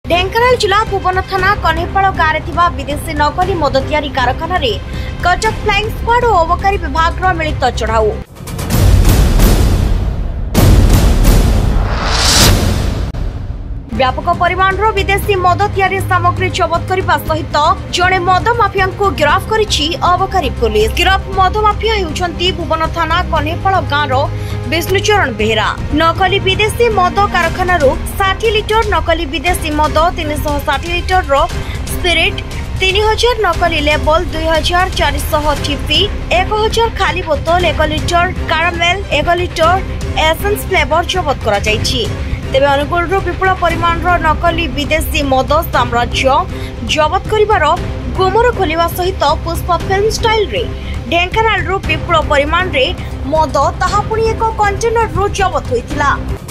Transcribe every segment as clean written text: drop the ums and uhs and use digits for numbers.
ढेंकानाल जिला भुवन थाना कन्हेपाड़ गाँव विदेशी नकली मद तैयारी कारखाना कटक फ्लाइंग स्क्वाड और अबकारी विभाग मिलित चढ़ाऊ। व्यापक परिमाण विदेशी मद तैयारी सामग्री जबत करने सहित जड़े मद माफिया को गिरफ्त करिछि अबकारी पुलिस। गिरफ मद माफिया होउछंती भुवन थाना कन्हेपाड़ गाँव विष्णुचरण बेहरा। नकली विदेशी मद कारखाना 60 लिटर नकली विदेशी मद 360 लिटर स्पिरिट 3000 नकली लेबल 2400 ठिपी 1000 खाली बोतल 1 litre caramel 1 litre essence flavour जबत करा जायछि। तेबे अनुगुल विपुल परिमाण नकली विदेशी मद साम्राज्य जबत करिवार गुमर खोलिवा सहित पुष्प फिल्म स्टाइल रे ढेंकानाल विपुल परिमाण रे मद ताहा पुणी एक कंटेनर रु जबत होइतिला।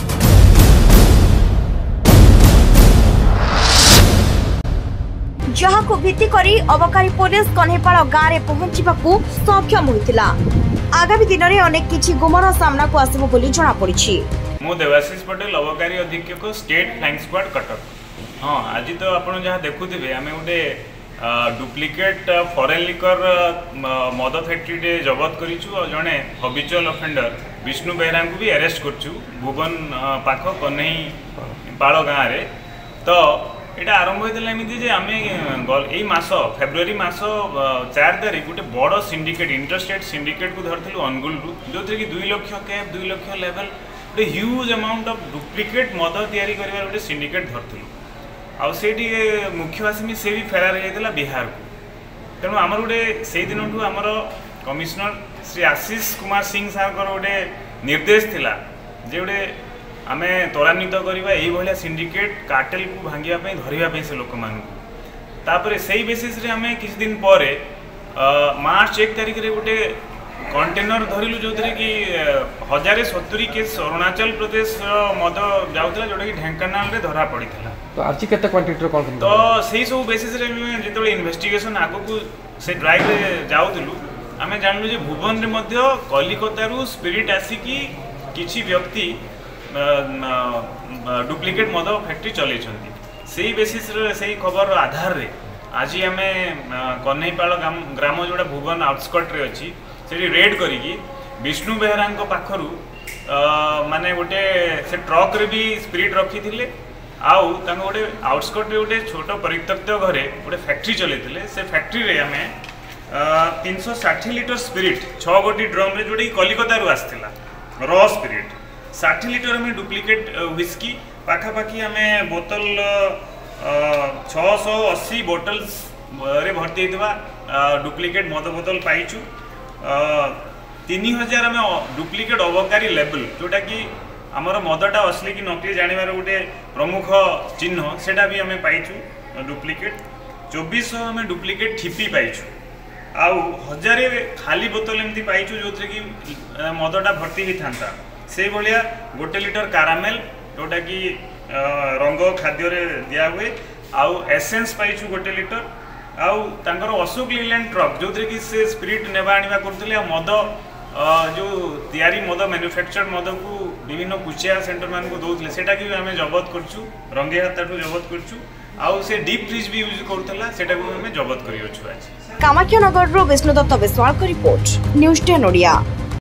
जहाको भित्ति करी अबकारी पुलिस कन्हेपाड़ गाँव में पहुंचवाकू सक्षम होइतिला। आगामी दिन में अनेक किछि गुमर सामना को आसिबो बोली जणा पड़िछि। मु देवाशीष पटेल अबकारी अधीक्षक स्टेट फ्लाइंग स्क्वाड कटक। हाँ आज तो आपड़ जहाँ देखुवे आम गोटे डुप्लिकेट फॉरेन लिकर मद फैक्ट्री जबत करूँ और जड़े हबिचुअल अफेंडर विष्णु बेहरा को भी अरेस्ट करूँ भुवन पाख कन्हेपाड़ गाँव में। तो यहाँ आरंभ होता एमती आम मस फेब्रुआरी मस 4 तारीख गोटे बड़ सिंडिकेट इंटरस्टेट सिंडिकेट को धरलु अनुगुल जो थी कि 2 लाख कैप 2 लाख लेवल गोटे ह्यूज अमाउंट ऑफ डुप्लिकेट मद तैयारी कर गोटे सिंडिकेट धरलु आउे मुख्य आसमी से भी फेरार होता बिहार को। तेणु आमर गोटे से दिन आमर कमिशनर श्री आशीष कुमार सिंह सार गोटे निर्देश थिला जे गोटे आम त्वरान्वित करवा यही सिंडिकेट कार्टेल को भांगापी धरवाई से लोक मानू से बेसिस रे आम किसी दिन पर मार्च 1 तारीख रे गोटे कंटेनर धरलु जो कि 1070 केस अरुणाचल प्रदेश मद जाऊला जोटा कि ढेंकानाल रे धरा पड़ी था। तो आज केते क्वांटिटी कोन तो सही सब बेसिस रे जेतबे इन्वेस्टिगेशन आगो को से ड्राइव रे जाउतलु आमे जानलु जे भुवन रे मध्य कलिकता रु स्पिरिट आसिकी किछि व्यक्ति डुप्लिकेट मद फैक्ट्री चलै छथि। सही बेसिस रे सही खबर आधार रे आज आमे कन्हेपाड़ ग्राम जोड़ा भुवन आउटस्कट रे अछि से रेड करी विष्णु बेहरा पाखरु माने गोटे से ट्रक रे भी स्पिरिट रखी थिले आउ तांको गोटे आउटस्कट रे गोटे छोट परित्यक्त घरे गोटे फैक्ट्री चलैथिले से फैक्ट्री रे आमे 360 लिटर स्पिरिट 6 गोटी ड्रम रे जोडी कलिकता रु आस्थिला रॉ स्पिरिट 60 लिटर में डुप्लिकेट व्हिस्की पाखापाखी आमे बोतल 680 बोटल्स रे भर्ती होता डुप्लिकेट मद बोतल पाइचु। 3000 आम डुप्लिकेट अबकारी लेबल जोटा कि आमर मदटा असली कि नकली जानवर गोटे प्रमुख चिन्ह सेटा भी आम पाइचु डुप्लिकेट। 2400 आम डुप्लिकेट ठिपी पाइचु आउ 1000 खाली बोतल एमती पाइचु जो कि मदटा भर्ती ही था से भाया 1 लिटर कारामेल जोटा कि रंग खाद्य दिया हुए आउ एसेंस पाइचु 1 लिटर आउ तांकर अशोक लीलैंड ट्रक जो कि से स्पिरिट नेबा आनिबा करथिले मद जो तैयारी मद मैन्युफैक्चर्ड मद को विभिन्न कुचिया सेंटर मान को दौले सेटा कि आम जबत करछु रंगे हाथाठू जबत करछु आउ से डीप फ्रिज भी यूज करथला सेटा को आम जबत करियो छु। आज कामाख्यानगर रो विष्णुदत्त विश्वाल को रिपोर्ट न्यूज़ 10 ओडिया।